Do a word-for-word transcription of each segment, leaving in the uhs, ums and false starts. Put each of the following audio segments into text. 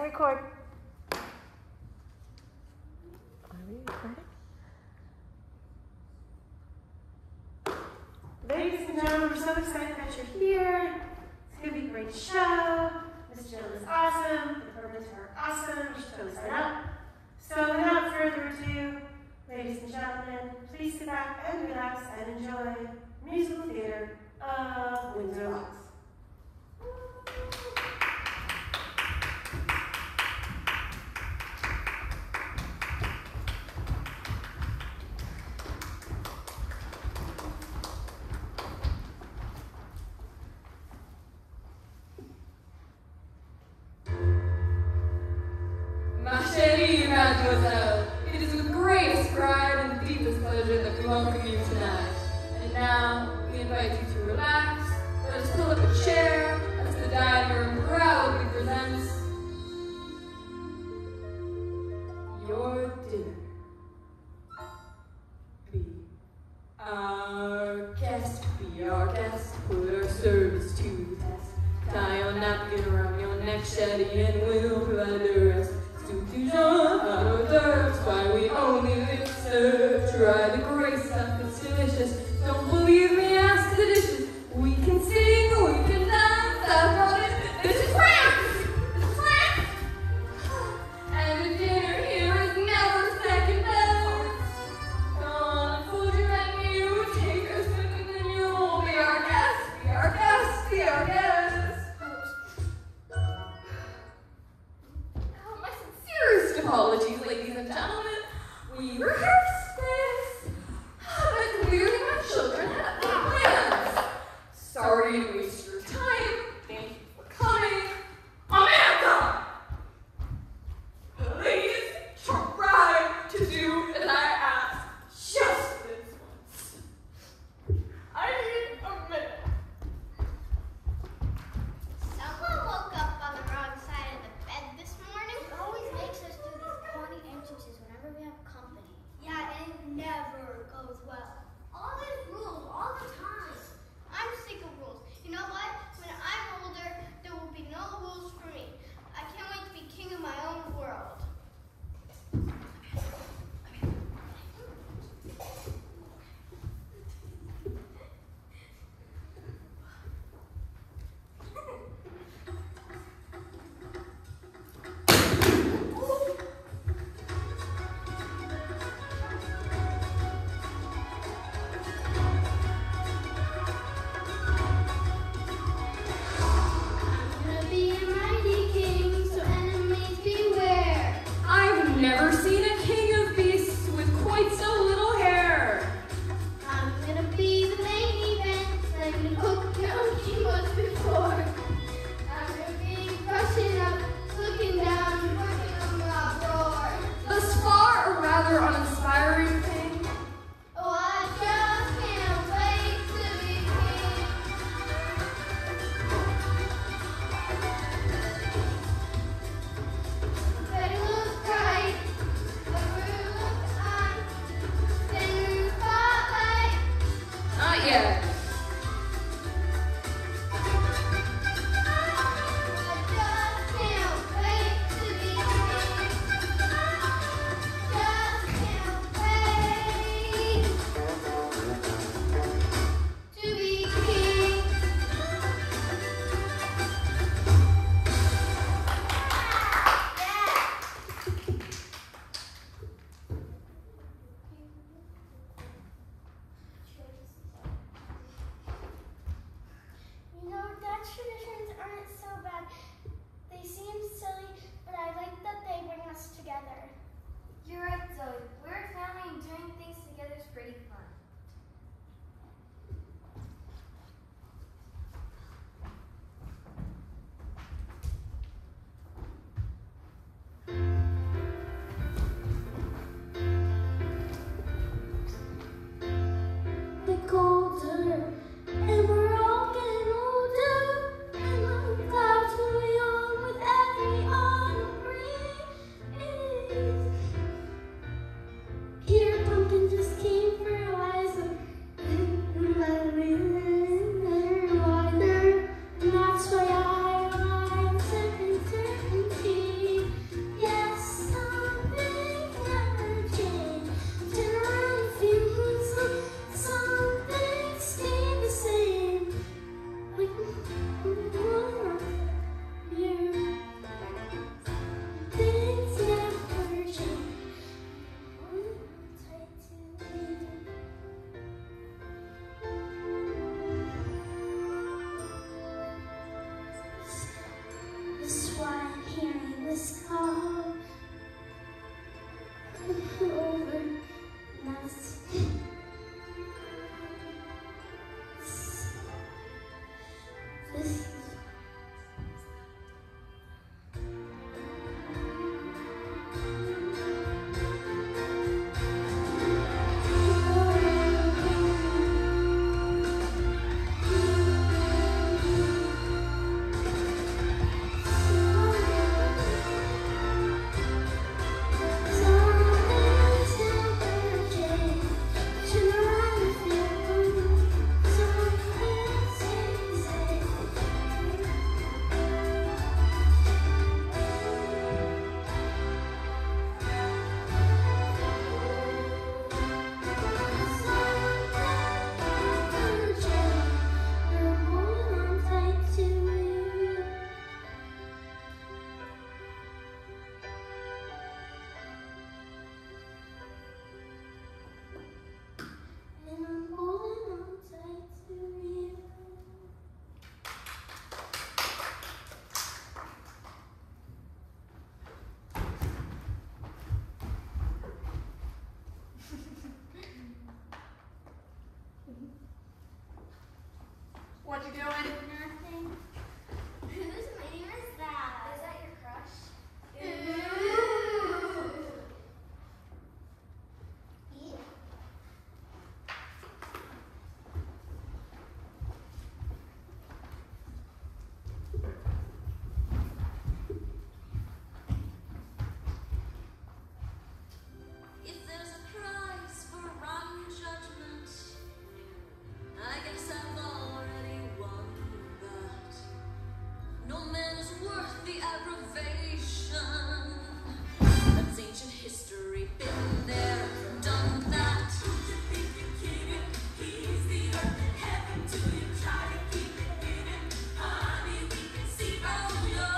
record. Are we recording? Ladies and gentlemen, we're so excited that you're here. It's going to be a great show. Miss Jill is awesome. The programs are awesome. You should totally sign up. So without further ado, ladies and gentlemen, please sit back and relax and enjoy musical theater of Windsor Locks. Ma chérie mademoiselle, it is with greatest pride and deepest pleasure that we welcome you tonight. And now, we invite you to relax. Let us pull up a chair as the dining room proudly presents your dinner. Be our guest, be our guest, put our service to the test. Tie your napkin around your neck, Shetty, and we'll provide the rest. Soup du genre, hors d'oeuvres, why we only live serve. Try the great stuff, it's delicious. Don't believe me, ask the dishes. We can sing, we can dance, I promise. This is France! This is France! And the dinner here is never second best. Come on, fold your menu, take us with the menu. Be our guest, be our guest, be our guest. Apologies, ladies and gentlemen. We rehearsed this, but clearly my children had their plans. Sorry to waste your time. Thank you for coming. Amanda! Please try to do as I ask just this once. I need a minute. Someone woke up on the wrong side of the bed this morning. It always makes us do these corny entrances whenever we have company. Yeah, doing? Nothing. Whose name is that? Is that your crush? Ooh. Yeah. If there's a price for wrong judgment, I guess I've already won that. No man is worth the aggravation. That's ancient history, been there, done that. He's the earth and heaven to you, try to keep it hidden. Honey, we can see oh, no.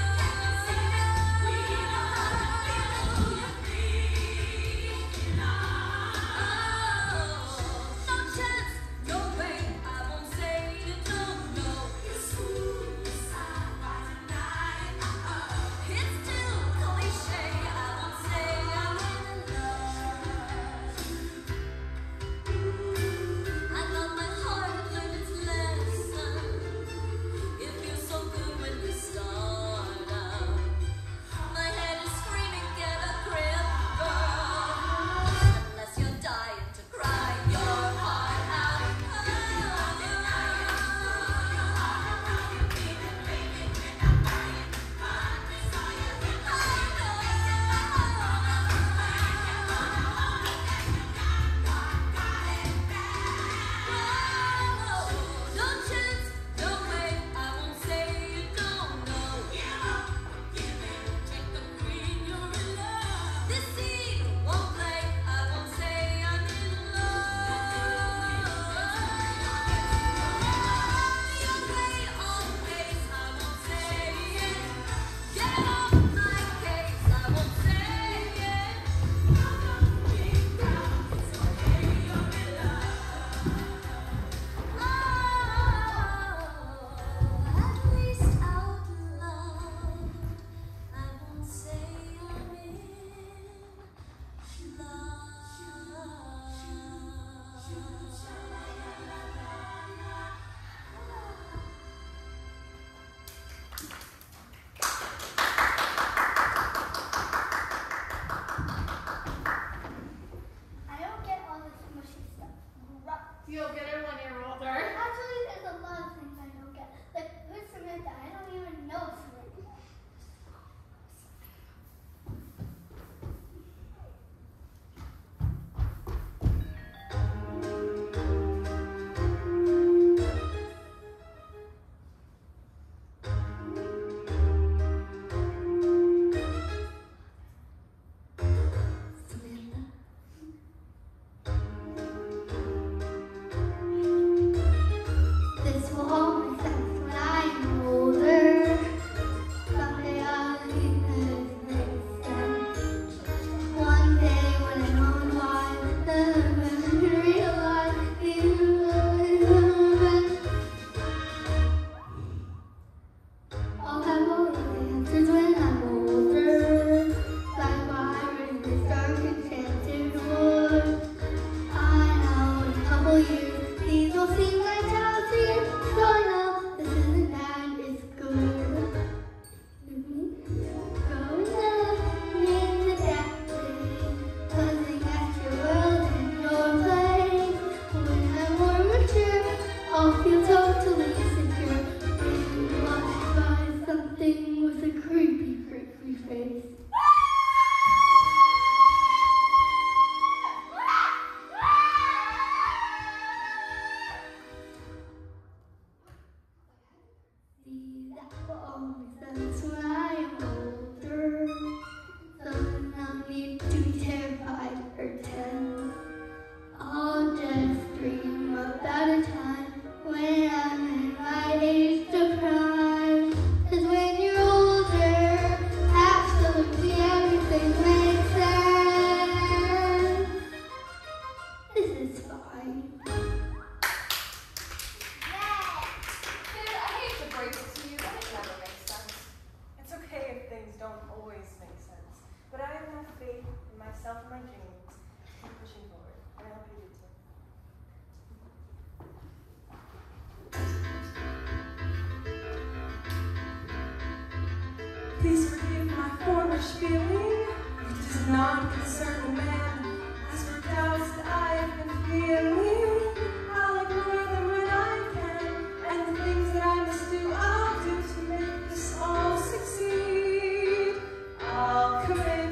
I don't get all this mushy stuff. Rough. You'll get it when you're older. Actually, there's a lot of things I don't get. Like, who's Samantha? I don't even know Samantha. This will all make sense when I'm older. Someday I'll leave this make sense. One day when I'm on wide, then I'm going to realize these moments. I'll have all the answers when I'm older. Like why we're in this dark enchanted wood. I know in a couple years these will seem like childhood. So I know this isn't bad, it's good. Growing up means adapting, buzzing at your world and your place. When I'm more mature, I'll feel totally secure. Being watched by something with a creepy, creepy face. See, that will all make sense when I am older. Doesn't not need to be terrified or tense. I'll just dream about a time when I'm in my age of prime. 'Cause when you're older, absolutely everything makes sense. This is fine. Dude, I hate to break it to you, but it never makes sense. It's okay if things don't always make sense. But I have enough faith in myself and my dreams to keep pushing forward. And I hope you do too. childish feeling. It does not concern a man. As for doubts that I've been feeling, I'll ignore them when I can. And the things that I must do, I'll do to make this all succeed. I'll commit.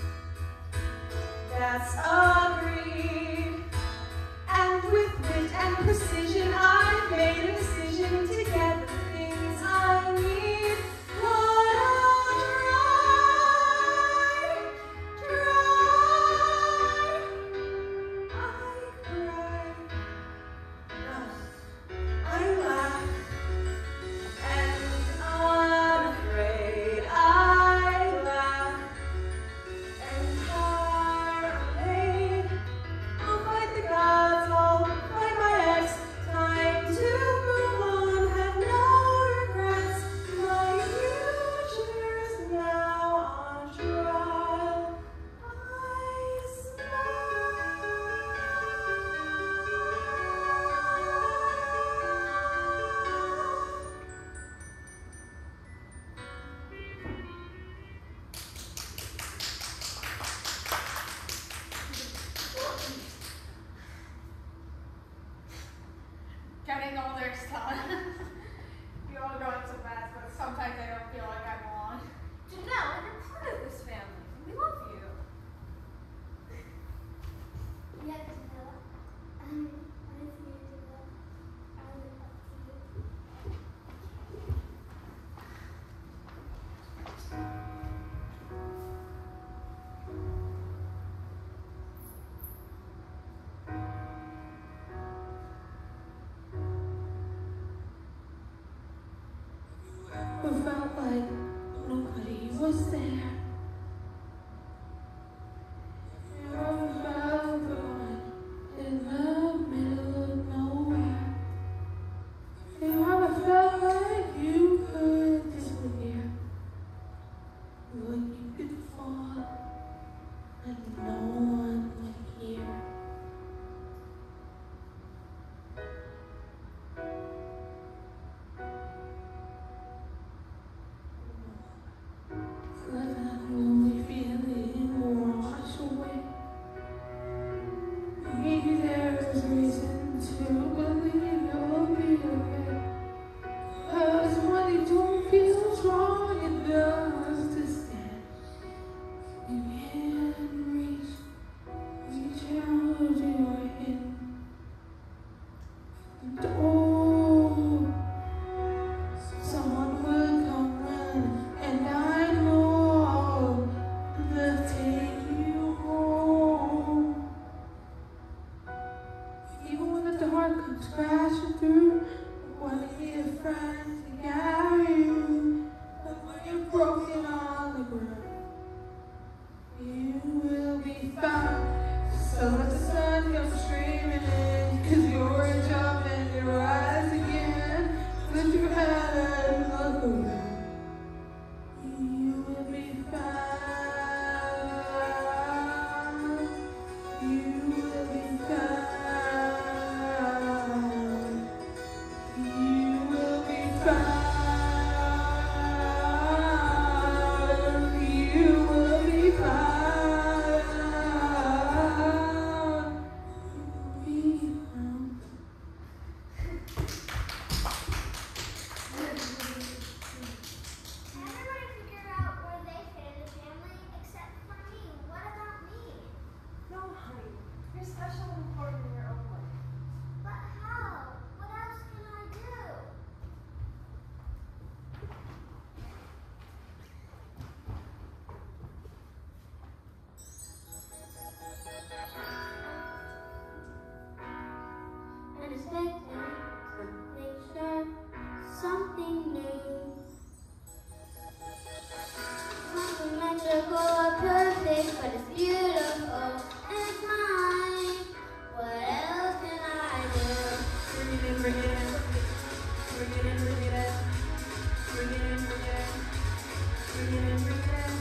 That's agreed. And with wit and precision, I've made a decision to get the things I need. But I'll try, try. I cry, I laugh, and I'm afraid I laugh. And parade, I'll fight the gods, I'll fight my ex. Time to move on, have no regrets. My future is now on trial. I smile. Getting older stuff. You all going so fast, but sometimes I don't feel like I belong. Janelle, you're part of this family. We love you. Yes, Isabella. Um, what is your Isabella? I look up to you. It felt like nobody was there. You felt gone in the middle of nowhere. You ever felt like you could disappear? Like you could fall and no one would hear. Let that lonely feeling wash away. Maybe there's reason to believe you'll be okay. 'Cause when you don't feel strong enough to stand, you can reach, reach out your hand. And oh, someone will come running, and I know they'll take you home. Even when the dark comes crashing through, when you need a friend to carry you, and when you're broken on the ground, you will be found. So let the sun come streaming in, 'cause you're a jump and you rise again. Lift your head and look around. You will be found. You will be found. You will be found. You will be found. You will be found. Everybody figured out where they fit in the family except for me. What about me? No, honey, you're special and important in your own way. But how? What else can I do? Unexpected, something sharp, something new. Nothing magical or perfect, but it's beautiful and it's mine. What else can I do? Bring it in, bring it in. Bring it in, bring it in. Bring it in, bring it in. Bring it in, bring it in.